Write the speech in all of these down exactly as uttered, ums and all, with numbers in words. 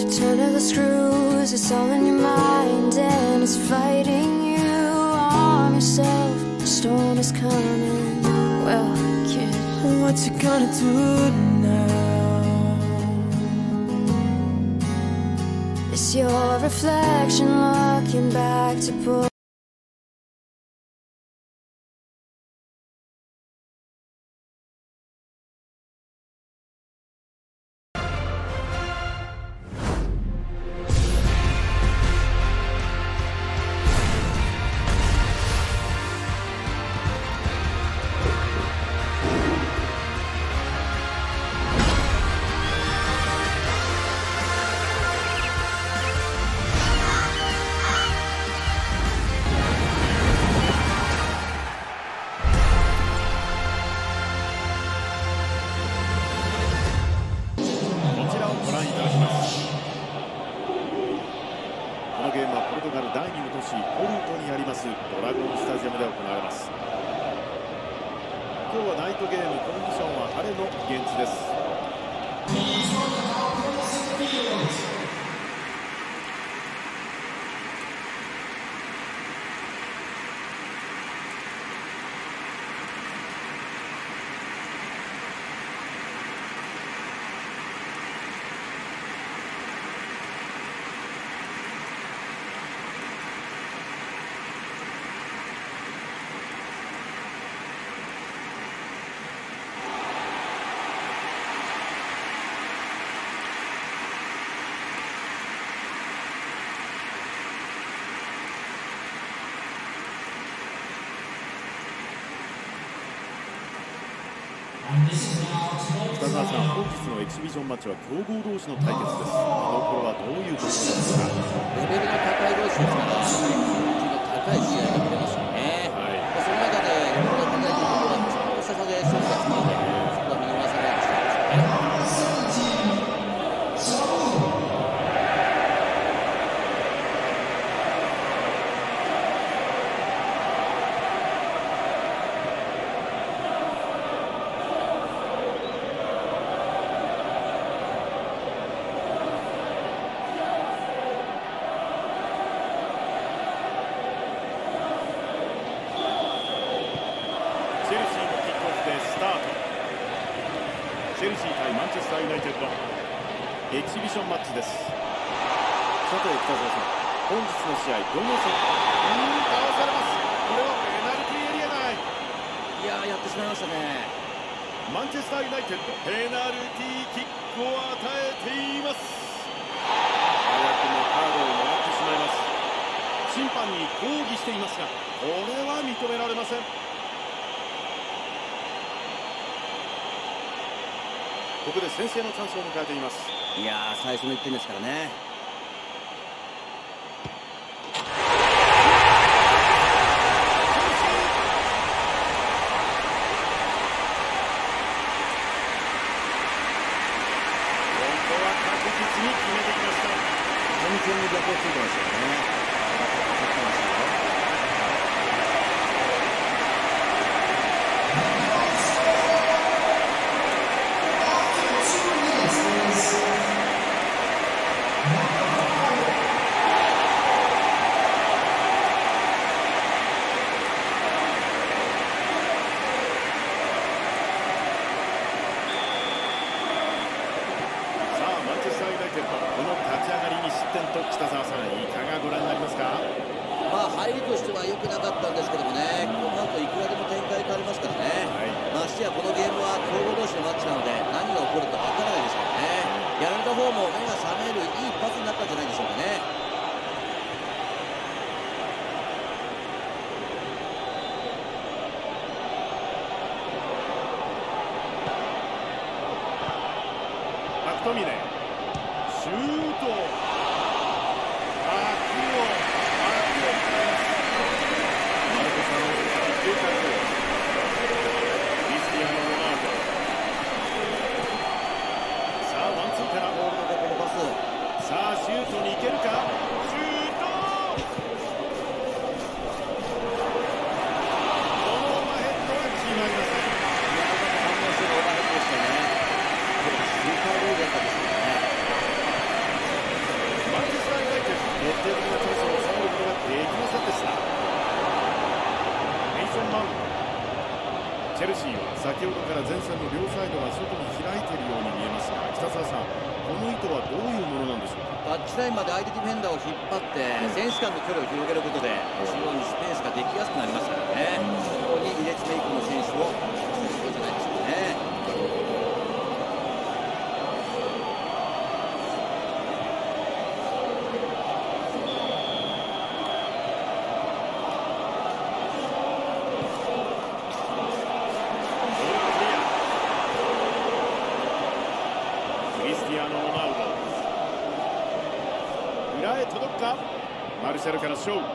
turn of the screws, it's all in your mind and it's fighting you. Arm yourself, the storm is coming. Well, kid, what you gonna do now? It's your reflection looking back to put 北澤さん、本日のエキシビションマッチは強豪同士の対決です。あの頃はどういうことですか？ レベルの高い同士ですから、気の高い試合が見れますよね。はい、その中でレベルが高いというところはちょっとした差で勝負がつくので、そこは見逃さないようにしたいですよね。 チェルシー対マンチェスターユナイテッドエキシビションマッチです。さて北澤さん、本日の試合どのセットうーん倒されます。これはペナルティーエリア内。 いやー、やってしまいましたね。 マンチェスターユナイテッドペナルティーキックを与えています。早くもカードをもらってしまいます。審判に抗議していますが、これは認められません。ここで先制のチャンスを迎えています。 いやー、最初のいってんですからね。 今度は確実に決めてきました。 完全に逆をついてますよね。 この立ち上がりに失点と北澤さん、いかがご覧になりますか？ まあ入りとしては良くなかったんですけどもね、この後いくらでも展開変わりますからね。はい、ましてやこのゲームは強豪同士のマッチなので何が起こるかわからないですからね。やられた方も目が覚めるいいパスになったんじゃないでしょうかね。 マクトミネシュート、枠を枠を迎えます。マルコス・アロンソから警戒をクリスティアーノ・ロナウド。さあワンツーからボールのところパス。さあシュートに行けるか。シュート、このオーバーヘッドは決まりません。 いやー、反応するオーバーヘッドでしたね。これスーパーゴールだったんですね。 先ほどから前線の両サイドが外に開いているように見えますが、北澤さん、この意図はどういうものなんでしょうか。 タッチラインまで相手ディフェンダーを引っ張って選手間の距離を広げることで中央にスペースができやすくなりますからね。そこに入れ詰め以降の選手をしていくことじゃないでしょうかね。 裏へ届くか。マルシャルからショー、抜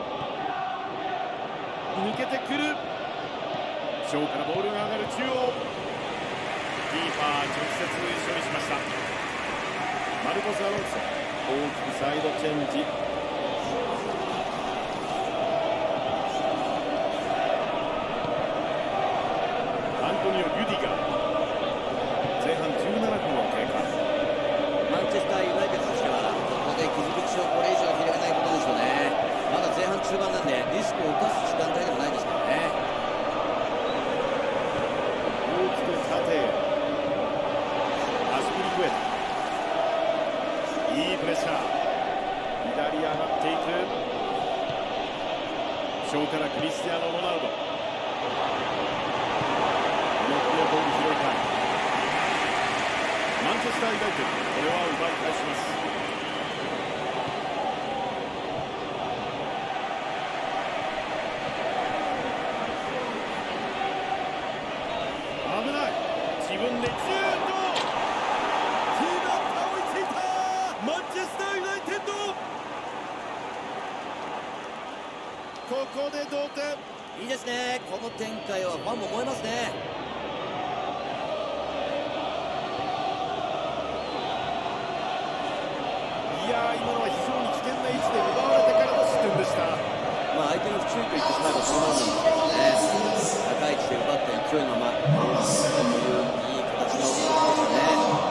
けてくる。ショーからボールが上がる中央、キーパー直接処理しました。マルコス・アロンソ、大きくサイドチェンジ。アントニオ・リュディガー、前半じゅうななふんを経過。 マンチェスターユナイテッドとしてはここで傷口をこれ以上広げないことですよね。まだ前半中盤なんでリスクを冒す時間帯でもないですからね。 大きく縦へ、アスピリクエタ、いいプレッシャー、左上がっていく。ショーからクリスティアーノ・ロナウド、動きのボール拾いたい。マンチェスターユナイテッド、これは奪い返します。危ない、自分でシュート。キーパー追いついた。マンチェスターユナイテッド、ここで同点。 いいですね。この展開はファンも燃えますね。 いやー、今のは非常に危険な位置で奪われてからの失点でした。 まあ相手の不注意と言ってしまえばそのままなんですけどね。高い位置で奪った勢いのままといういい形の動きでしたね。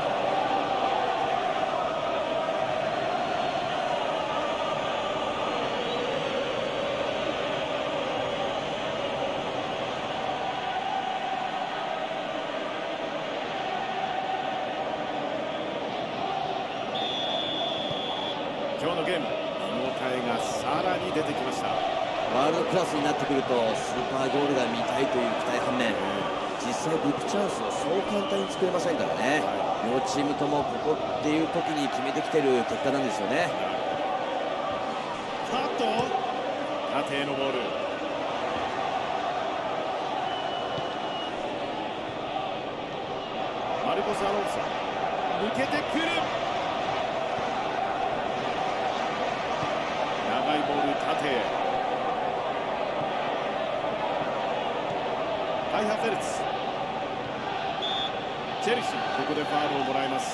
今日のゲーム、見応えがさらに出てきました。 ワールドクラスになってくるとスーパーゴールが見たいという期待反面、実際ビッグチャンスをそう簡単に作れませんからね。両チームともここっていう時に決めてきてる結果なんですよね。 カット、縦へのボール。マルコス・アロンソ、抜けてくる。長いボール、縦へ。カイハ・フェルツ、チェルシー、ここでファウルをもらいます。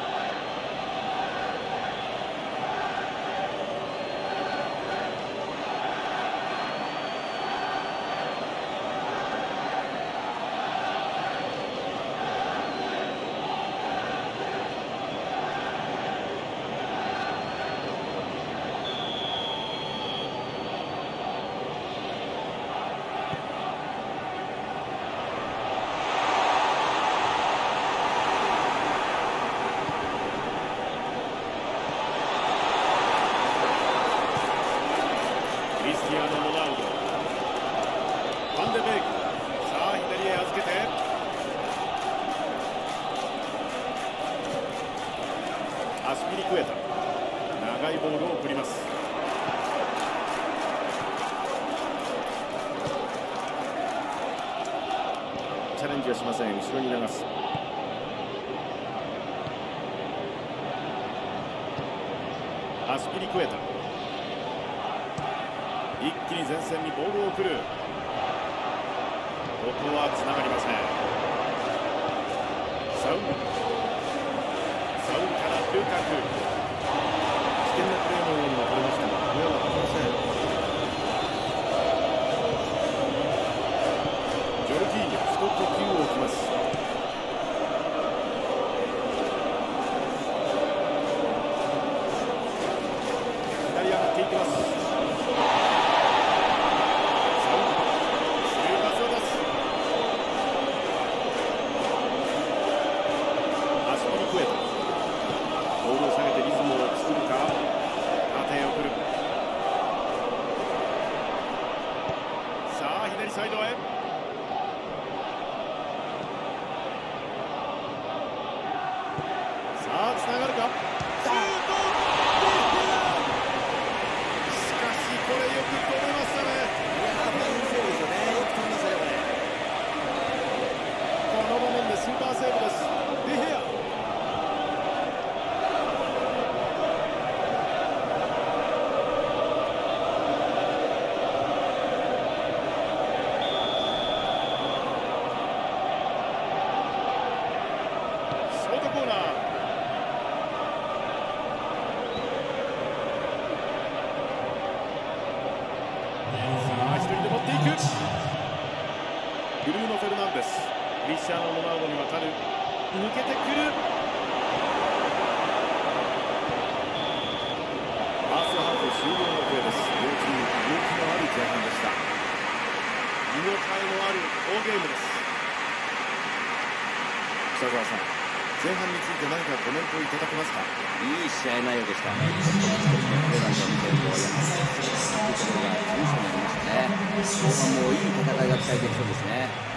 クリスティアーノ・ロナウド、ファンデベーグ、さあ左へ預けて、アスピリクエタ、長いボールを送ります。チャレンジはしません。後ろに流す。アスピリクエタ、一気に前線にボールを送る。ここはつながりません。サウンサウンからルカク、危険なプレーのようにも取れましたが、これはありません。ジョルジーニョ、スコット・キューを置きます。左上がっていきます。サウン、スルーパスを出す。 クリスチャーノ・ロナウドに渡る、抜けてくる。ファーストハーフ終了のプレーです。両チーム動きのある前半でした。見応えのある好ゲームです。北澤さん、前半について何かコメントをいただけますか？ いい試合内容でした。一つ一つのプレーなんか見てると、やはりそういうところが重視になりましたね。後半もいい戦いが期待できそうですね。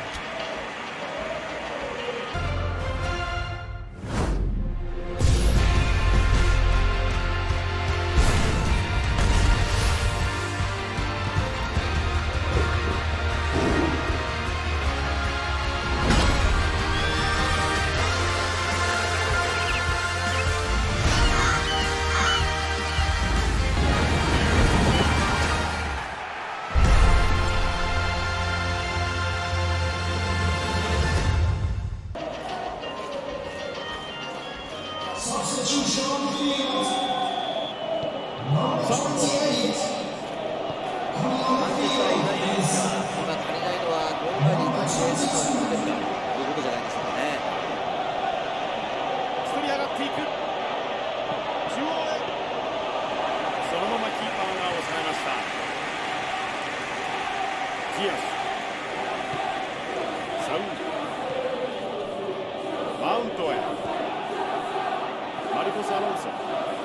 マウントへマルコス・アロンソ、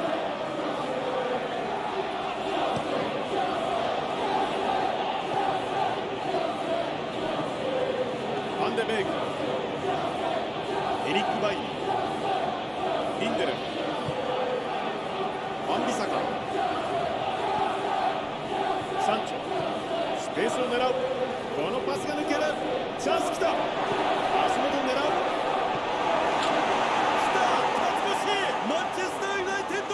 ファンデベーグ、エリック・バイリー、リンデル、ワンビサカ、サンチョ、スペースを狙う。このパスが抜ける。チャンスきた。足元を狙う。マンチェスターユナイテッド、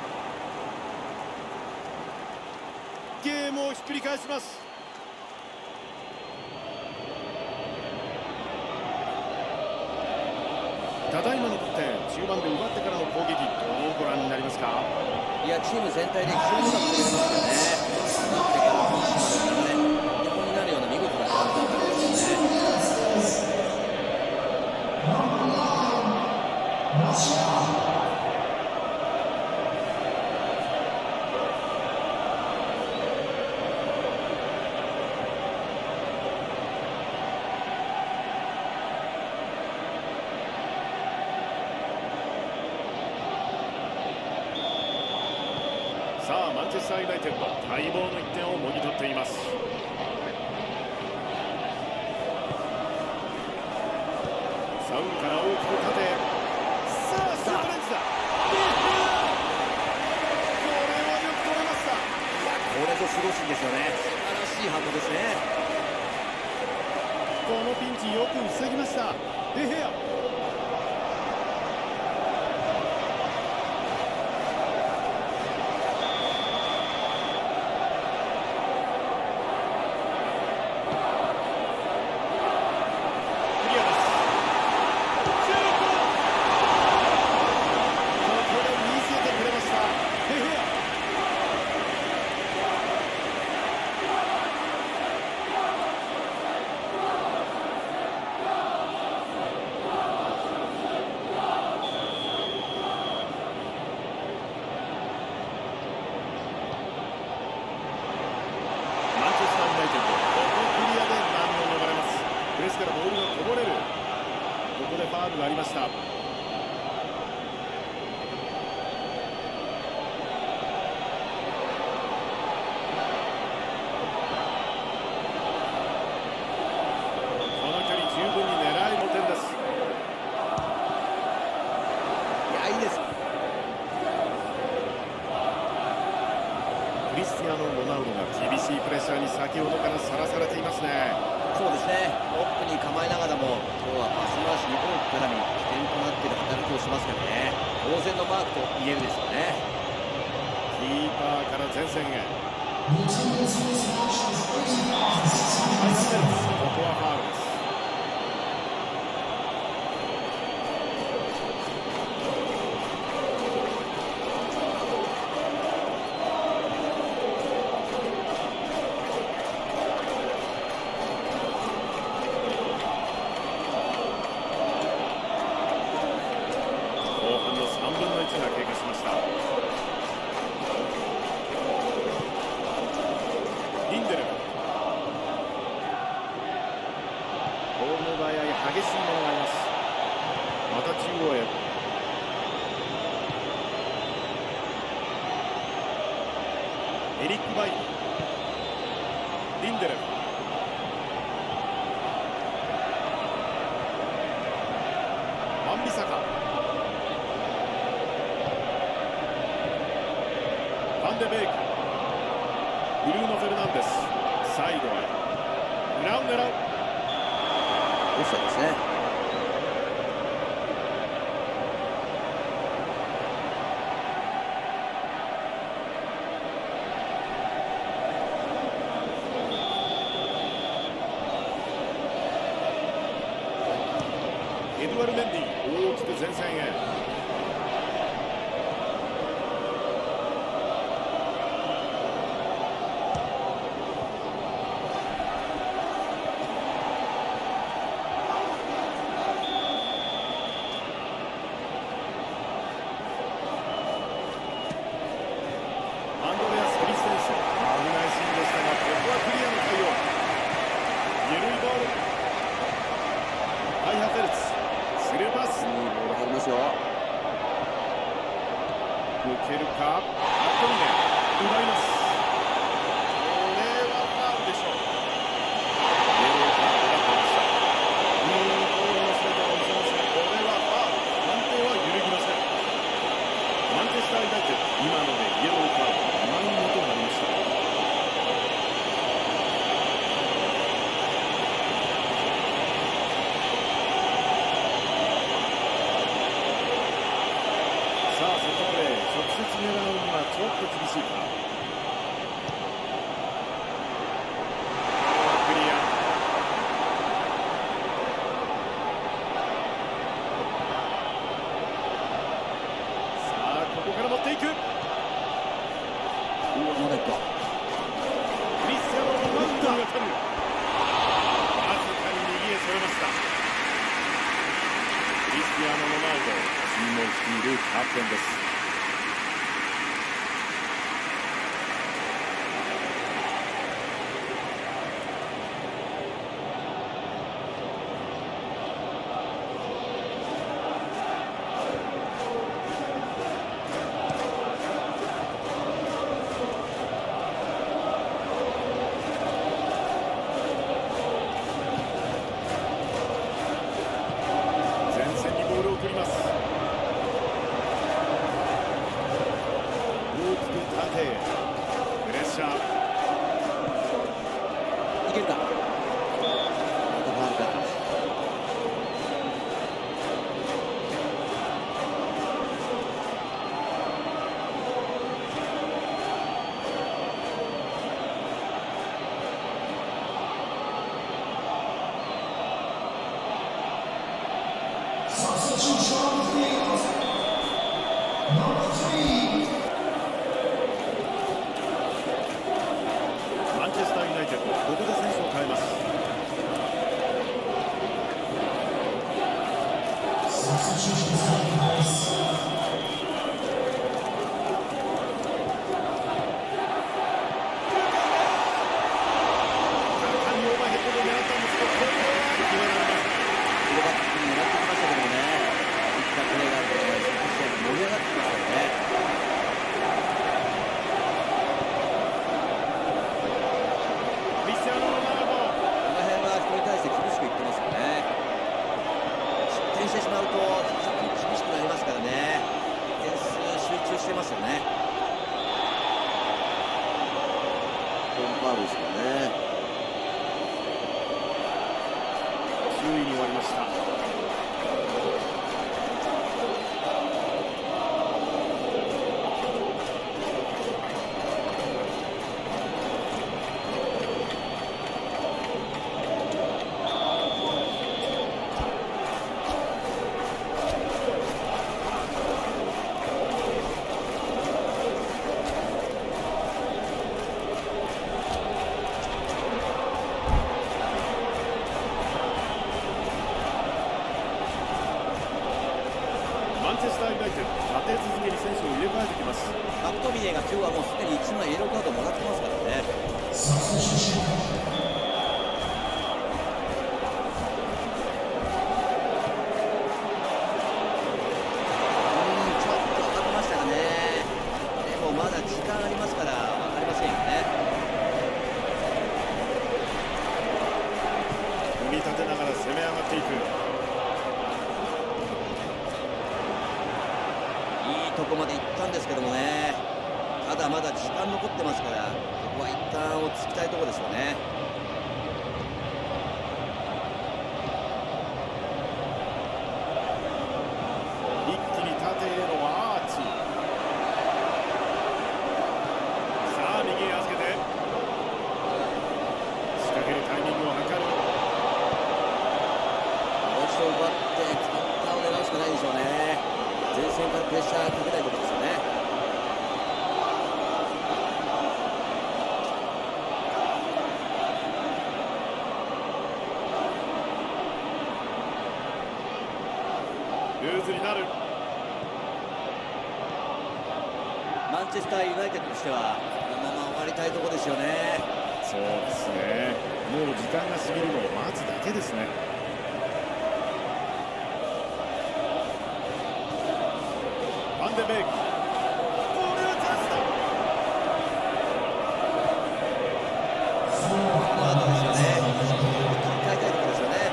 ゲームをひっくり返します。ただいまの得点、中盤で奪ってからの攻撃、どうご覧になりますか？ いや、チーム全体で非常にうまく取れますよね。奪ってからのフィニッシュまでのね、見本になるような見事なカウンターだったんですよね。 さあ、マンチェスターユナイテッド、待望のいってんをもぎ取っています。サウンから大きく縦、さあシュートレンジだ。これはよく取れました。 いや、これぞ守護神ですよね。素晴らしいハンドですね。 このピンチよく防ぎました。デヘア、ですからボールがこぼれる。ここでファウルがありました。この距離十分に狙いの点です。 いや、いいです。 クリスティアーノ・ロナウドが厳しいプレッシャーに先ほどからさらされていますね。 そうですね、トップに構えながらも今日はパス回しに多く絡み起点となっている働きをしますからね。当然のマークと言えるですよね。 キーパーから前線へ。ここはファウルです。 エリック・バイリー、リンデレフ、ワンビサカ、ファンデベイク、ブルーノ・フェルナンデス、サイドへ裏を狙う。 オフサイドですね。 エドワル・メンディ大きく前線へ。アンドレアス・クリステンセン、危ないシーンでしたがここはクリアの対応。緩いボール、ハイハフェルツ、スルーパス、 いいボール入りますよ。 抜けるか、アットミネ、奪います。これはファウルでしょう。イエローカードが出ました。うーん、ボールの姿を見せますが、これはファウル、判定は揺るぎません。マンチェスター・ユナイテッド、今のでイエローカードにまいめとなりました。さあ、セットプレー、直接狙うにはちょっと厳しいか。クリア。さあ、ここから持っていく。 うわ、まだいくか。 クリスティアーノ・ロナウドに渡る。わずかに右へそれました。クリスティアーノ・ロナウド、チームを率いるキャプテンです。前線にボールを送ります。大きく縦へプレッシャー。 いけるか。またファウルか。 マンチェスター・ユナイテッド、ここで選手を変えます。簡単にオーバーヘッドで狙ったんですが、これは決められました。 フルバックに狙ってきましたけどもね、いったプレーがあると試合が盛り上がってきますからね。 クリスティアーノ・ロナウド、 この辺は人に対して厳しく言ってますよね。失点してしまうと非常に厳しくなりますからね。点数集中してますよね。このファウルですよね。 注意に終わりました。マンチェスター・ユナイテッド、立て続けに選手を入れ替えてきます。 マクトミネが今日はもうすでにいちまいイエローカードもらってますからね。うん、ちょっと当たりましたかね。でもまだ時間ありますから分かりませんよ。 とこまで行ったんですけどもね、ただまだ時間残ってますから、ここは一旦落ち着きたいところですよね。 一気に縦へのアーチ。さあ右へ預けて仕掛けるタイミングを図る。 もう一度奪ってカウンターを狙うしかないでしょうね。前線からプレッシャーかけたいところですよね。 ルーズになる。 マンチェスターユナイテッドとしてはこのまま終わりたいところですよね。 そうですね。もう時間が過ぎるのを待つだけですね。ファンデベイク、これはチャンスだ。 この後ですよね。切り替えたいところですよね。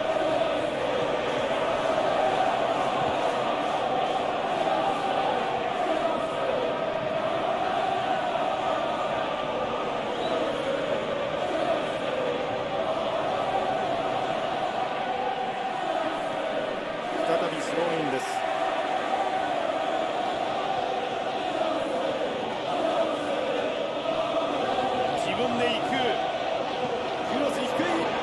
再びスローインです。自分で行く。クロス低い。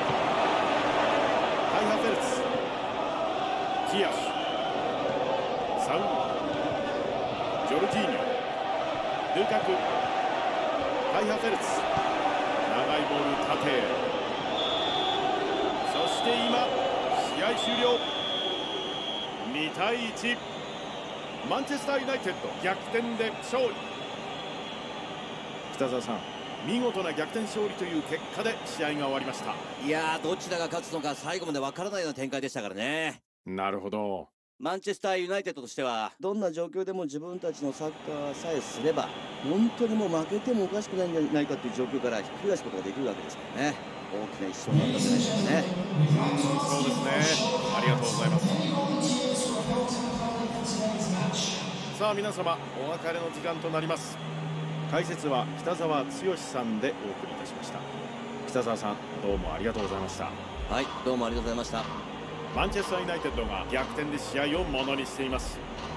カイハ・フェルツ、ティアシュ、サウル、ジョルジーニョ、ルカク、カイハ・フェルツ、長いボール縦へ。そして今試合終了。にたいいち、マンチェスターユナイテッド逆転で勝利。北澤さん、見事な逆転勝利という結果で試合が終わりました。 いやー、どちらが勝つのか最後までわからないような展開でしたからね。 なるほど。 マンチェスターユナイテッドとしてはどんな状況でも自分たちのサッカーさえすれば本当にもう負けてもおかしくないんじゃないかという状況からひっくり返すことができるわけですからね。大きな一勝になったんじゃないでしょうかね。 そうですね。ありがとうございます。さあ皆様、お別れの時間となります。解説は北澤剛さんでお送りいたしました。北澤さん、どうもありがとうございました。 はい、どうもありがとうございました。 マンチェスターユナイテッドが逆転で試合をものにしています。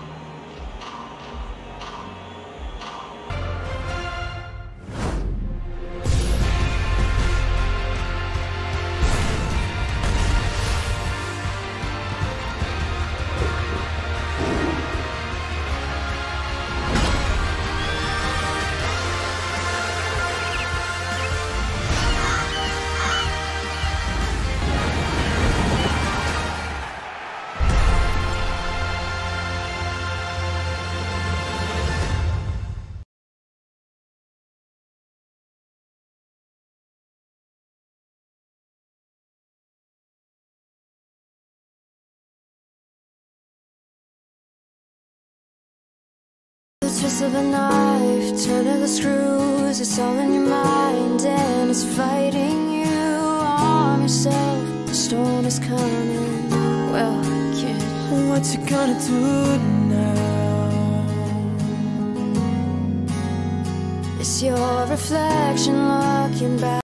The twist of a knife, turn of the screws, it's all in your mind and it's fighting you. Arm yourself, the storm is coming. Well, kid, what you gonna do now? It's your reflection looking back.